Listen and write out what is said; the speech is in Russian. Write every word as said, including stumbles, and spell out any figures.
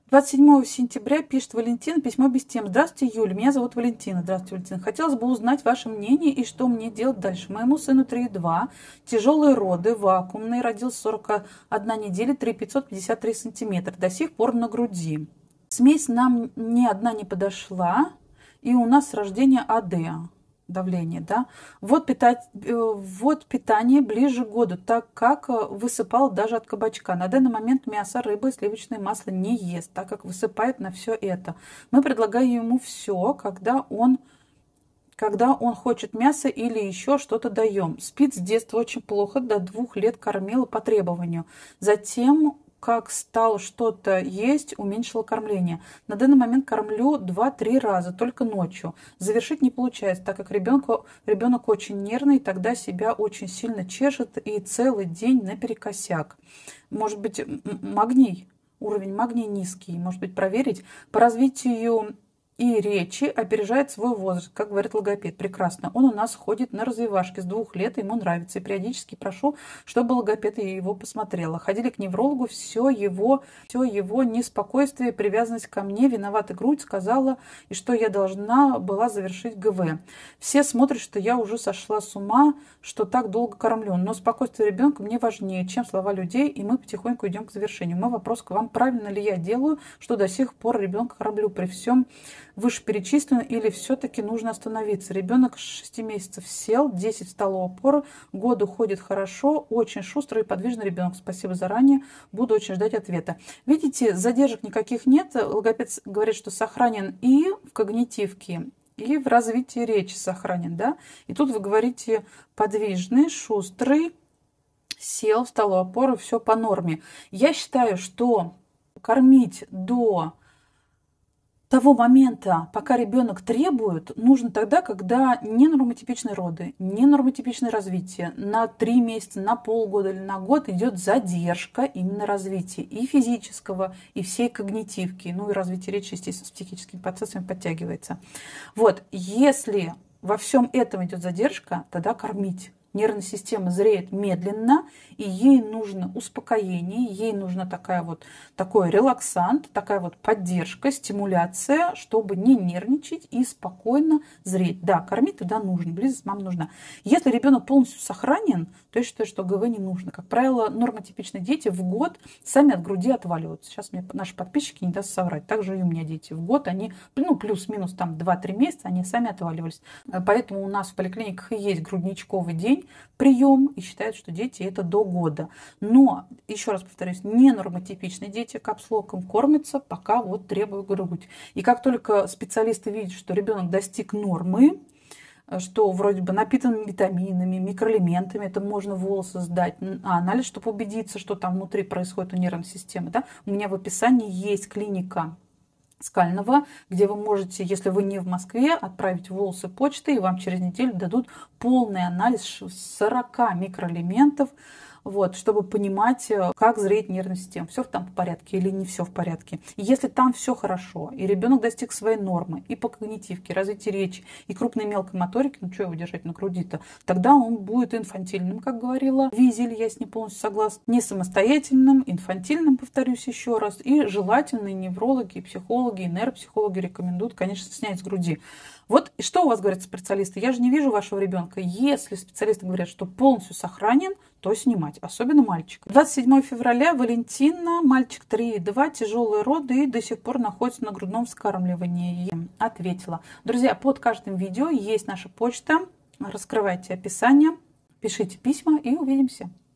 двадцать седьмого сентября пишет Валентина, письмо без тем. Здравствуйте, Юля, меня зовут Валентина. Здравствуйте, Валентина. Хотелось бы узнать ваше мнение и что мне делать дальше. Моему сыну три и два, тяжелые роды, вакуумный, родился сорок одна неделя, три пятьсот пятьдесят три сантиметра, до сих пор на груди. Смесь нам ни одна не подошла, и у нас с рождения АД. Давление, да. Вот, питать, вот питание ближе к году, так как высыпал даже от кабачка. На данный момент мясо, рыба и сливочное масло не ест, так как высыпает на все это. Мы предлагаем ему все, когда он, когда он хочет мясо или еще что-то даем. Спит с детства очень плохо, до двух лет кормила по требованию. Затем, как стал что-то есть, уменьшила кормление. На данный момент кормлю два-три раза, только ночью. Завершить не получается, так как ребенку, ребенок очень нервный, тогда себя очень сильно чешет и целый день наперекосяк. Может быть, магний, уровень магния низкий, может быть, проверить. По развитию и речи опережает свой возраст, как говорит логопед. Прекрасно. Он у нас ходит на развивашки с двух лет, ему нравится. И периодически прошу, чтобы логопед его посмотрела. Ходили к неврологу, все его, все его неспокойствие, привязанность ко мне, виновата грудь, сказала, и что я должна была завершить ГВ. Все смотрят, что я уже сошла с ума, что так долго кормлю. Но спокойствие ребенка мне важнее, чем слова людей, и мы потихоньку идем к завершению. Мой вопрос к вам, правильно ли я делаю, что до сих пор ребенка кормлю при всем вышеперечислено, или все-таки нужно остановиться? Ребенок с шести месяцев сел, десять встал у опоры, году ходит хорошо, очень шустрый и подвижный ребенок. Спасибо заранее, буду очень ждать ответа. Видите, задержек никаких нет. Логопед говорит, что сохранен и в когнитивке, и в развитии речи сохранен, да? И тут вы говорите подвижный, шустрый, сел, встал у опоры, все по норме. Я считаю, что кормить до того момента, пока ребенок требует, нужно тогда, когда не нормотипичные роды, не нормотипичное развитие. На три месяца, на полгода или на год идет задержка именно развития и физического, и всей когнитивки. Ну и развитие речи, естественно, с психическими процессами подтягивается. Вот, если во всем этом идет задержка, тогда кормить. Нервная система зреет медленно, и ей нужно успокоение, ей нужна такая вот, такой релаксант, такая вот поддержка, стимуляция, чтобы не нервничать и спокойно зреть. Да, кормить тогда нужно, близость мам нужна. Если ребенок полностью сохранен, то я считаю, что ГВ не нужно. Как правило, нормотипичные дети в год сами от груди отваливаются. Сейчас мне наши подписчики не даст соврать. Также и у меня дети в год, они, ну, плюс-минус там два-три месяца, они сами отваливались. Поэтому у нас в поликлиниках и есть грудничковый день, прием, и считают, что дети это до года. Но, еще раз повторюсь, не нормотипичные дети капслоком кормятся, пока вот требуют грудь. И как только специалисты видят, что ребенок достиг нормы, что вроде бы напитан витаминами, микроэлементами, это можно волосы сдать, а анализ, чтобы убедиться, что там внутри происходит у нервной системы. Да? У меня в описании есть клиника Скального, где вы можете, если вы не в Москве, отправить волосы почтой, и вам через неделю дадут полный анализ сорока микроэлементов, вот, чтобы понимать, как зреет нервная система. Все там в порядке или не все в порядке. И если там все хорошо, и ребенок достиг своей нормы, и по когнитивке, развитию речи, и крупной и мелкой моторики, ну что его держать на груди-то, тогда он будет инфантильным, как говорила Визель, я с ней полностью согласна, не самостоятельным, инфантильным, повторюсь еще раз, и желательно и неврологи, и психологи, и нейропсихологи рекомендуют, конечно, снять с груди. Вот и что у вас говорят специалисты? Я же не вижу вашего ребенка. Если специалисты говорят, что полностью сохранен, то снимать, особенно мальчик. двадцать седьмого февраля Валентина, мальчик три и два, тяжелые роды и до сих пор находится на грудном вскармливании. Ответила. Друзья, под каждым видео есть наша почта. Раскрывайте описание, пишите письма и увидимся.